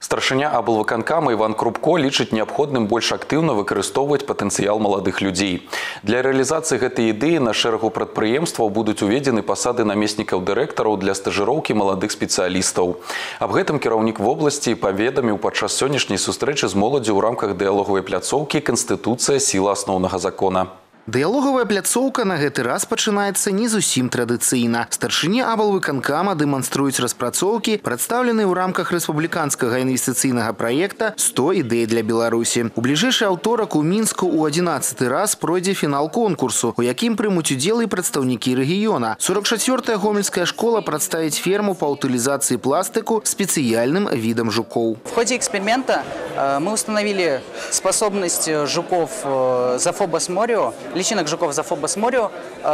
Старшыня аблвыканкама Іван Крупко лічыць неабходным больш актыўна выкарыстоўваць патэнцыял маладых людзей. Для рэалізацыі гэтай ідэі на шэрагу прадпрыемстваў будуць уведзены пасады намеснікаў дырэктараў для стажыроўкі маладых спецыялістаў. Аб гэтым кіраўнік вобласці паведаміў падчас сённяшняй сустрэчы з моладдзю ў рамках дыялогавай пляцоўкі «Канстытуцыя. Сіла асноўнага закона». Дыялогавая пляцоўка на гэты раз пачынаецца не зусім традыцыйна. Старшыні аблвыканкама дэманструюць распрацоўкі, прадстаўленыя ў рамках рэспубліканскага інвестыцыйнага праекта «100 ідэй для Беларусі». У бліжэйшы аўторак у Мінску ў 11-й раз пройдзе фінал конкурсу, у якім прымуць удзел і прадстаўнікі рэгіёна. 44-я гомельская школа прадставіць ферму па утылізацыі пластыку спецыяльным видам жуков. В ходе эксперимента мы установили способность жуков Зафобас морио, личинок жуков Зафобас морио,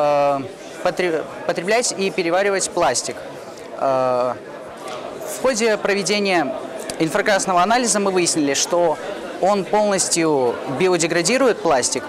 потреблять и переваривать пластик. В ходе проведения инфракрасного анализа мы выяснили, что он полностью биодеградирует пластик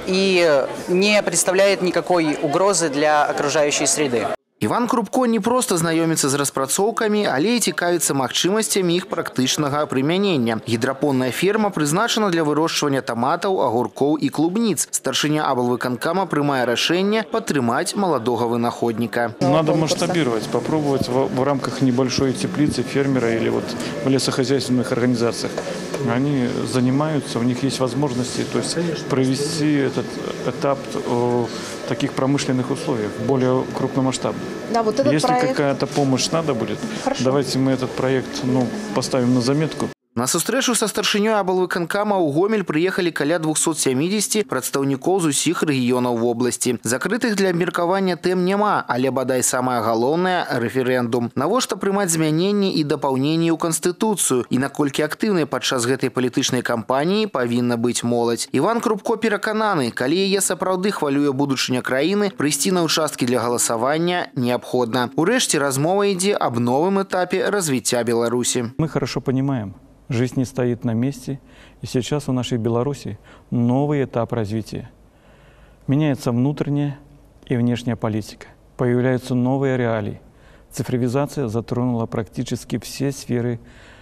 и не представляет никакой угрозы для окружающей среды. Іван Крупко не проста знаёміцца з распрацоўкамі, але і цікавіцца магчымасцямі іх практычнага прымянення. Гідрапонная ферма прызначана для вырошчвання таматаў, агуркоў і клубніц. Старшыня аблвыканкама прымае рашэнне падтрымаць маладога вынаходніка. Надо масштабировать, попробовать в рамках небольшой теплицы фермера или вот в лесохозяйственных организациях. Они занимаются, у них есть возможности, то есть провести этот этап в таких промышленных условиях, более крупномасштабно. Да, вот этот Если проект... какая-то помощь надо будет, Хорошо. Давайте мы этот проект поставим на заметку. На сустрэчу са старшынёй аблвыканкама ў Гомель прыехалі каля 270 прадстаўнікоў з усіх рэгіёнаў вобласці. Закрытых для абмеркавання тэм няма, але бадай самае галоўнае – рэферэндум. Навошта прымаць змяненні і дапаўненні ў Канстытуцыю і наколькі актыўнай падчас гэтай палітычнай кампаніі павінна быць моладзь. Іван Крупко перакананы, калі яе сапраўды хвалюе будучыня краіны, прыйсці на ўчасткі для галасавання неабходна. Урэшце размова ідзе аб новым этапе развіцця Беларусі. Мы хорошо понимаем. Жизнь не стоит на месте, и сейчас у нашей Беларуси новый этап развития. Меняется внутренняя и внешняя политика. Появляются новые реалии. Цифровизация затронула практически все сферы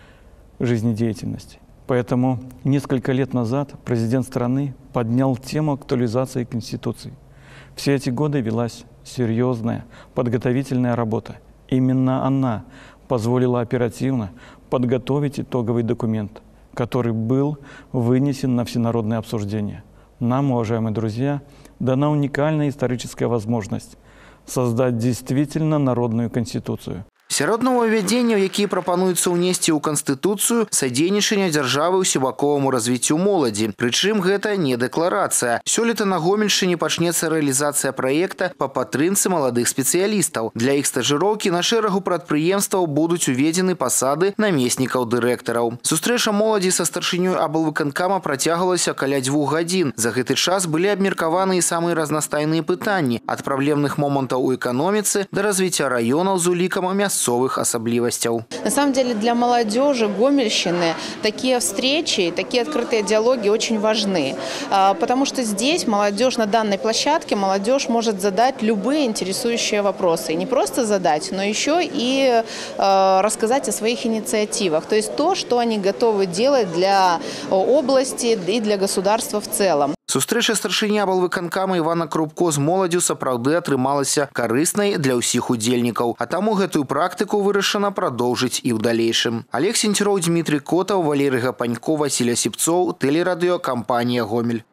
жизнедеятельности. Поэтому несколько лет назад президент страны поднял тему актуализации Конституции. Все эти годы велась серьезная подготовительная работа. Именно она позволила оперативно подготовить итоговый документ, который был вынесен на всенародное обсуждение. Нам, уважаемые друзья, дана уникальная историческая возможность создать действительно народную конституцию. Сярод новаўвядзенняў, якія прапануюцца ўнесці ў Канстытуцыю, садзейнічанне дзяржавы ўсебаковаму развіццю моладзі. Прычым гэта не дэкларацыя. Сёлета на Гомельшчыне пачнецца рэалізацыя праекта па падтрымцы маладых спецыялістаў. Для іх стажыроўкі на шэрагу прадпрыемстваў будуць уведзены пасады намеснікаў дырэктараў. Сустрэча моладзі са старшынёй аблвыканкама працягвалася каля 2 гадзін. За гэты час былі абмеркаваны і самыя разнастайныя пытанні ад праблемных момантаў у эканоміцы да развіцця раёнаў з улікам мясцовых особливостей. На самом деле для молодежи Гомельщины такие встречи, такие открытые диалоги очень важны. Потому что здесь молодежь, на данной площадке, молодежь может задать любые интересующие вопросы. И не просто задать, но еще и рассказать о своих инициативах. То есть то, что они готовы делать для области и для государства в целом. Сустрэча старшыні аблвыканкама Івана Крупко з моладдзю сапраўды атрымалася карыснай для ўсіх удзельнікаў, а таму гэтую практыку вырашана прадоўжыць і ў далейшым. Олег Сенцюроў, Дмітрий Котаў, Валерий Гапанько, Василий Осипцов, тэлерадыё, кампанія «Гомель».